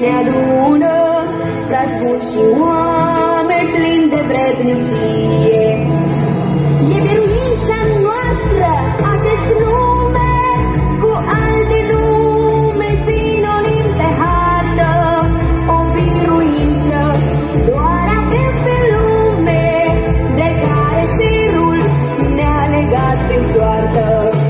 ne adună, frați buni și oameni plini de vrednicie. E biruința noastră acest nume, cu alte nume sinonim pe hartă. O biruință doar avem pe lume, de care cerul ne-a legat prin soartă.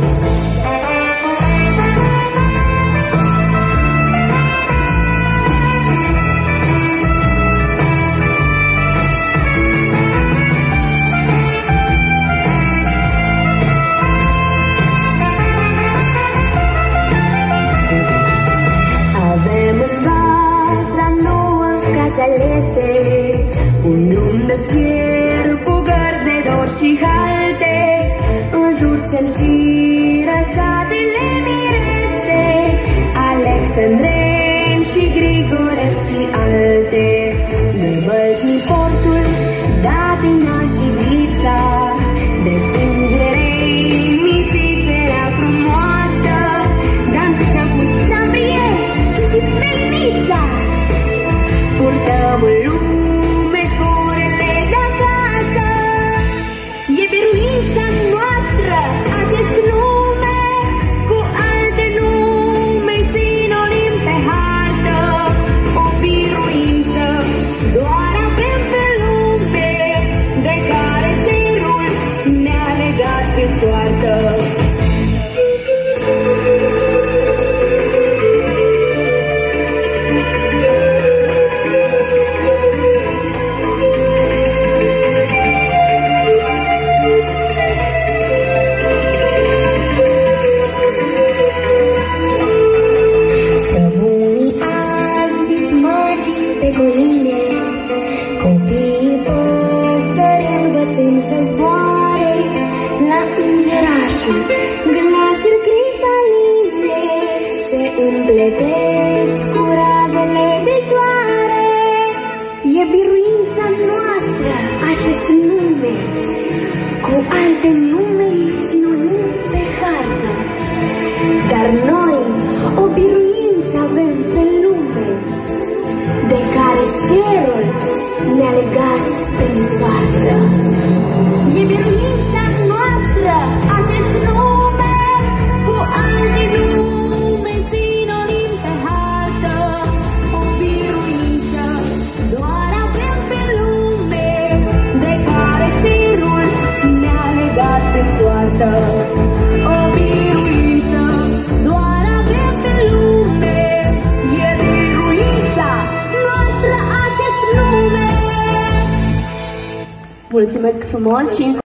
Un drum de fier cu gărzi de dor și halte, în jur se înșiră satele mirese, alexandreni și grigorești și alte. De bălți portul, Datina și Vița, de sângerei misicerea frumoasă, danță cu Sabriești și Melnița. Purtăm în lume corele de acasă, e biruința noastră acest nume, cu alte nume sinonim pe hartă. O biruință doar avem pe lume, de care cerul ne-a legat pe soartă. Copiii păsări învățând să zboare la îngerașul, glasuri cristaline se împletesc cu razele de soare. E biruința noastră acest nume, cu alte nume sinonim pe hartă. Dar noi o biruință avem pe lume, de care cerul ne-a legat prin soartă. E biruința noastră acest nume, cu alte nume sinonim pe hartă. O biruință doar avem pe lume, de care cerul ne-a legat prin soartă. O biruință doar avem pe lume, e biruința noastră acest nume. Mulțumesc frumos și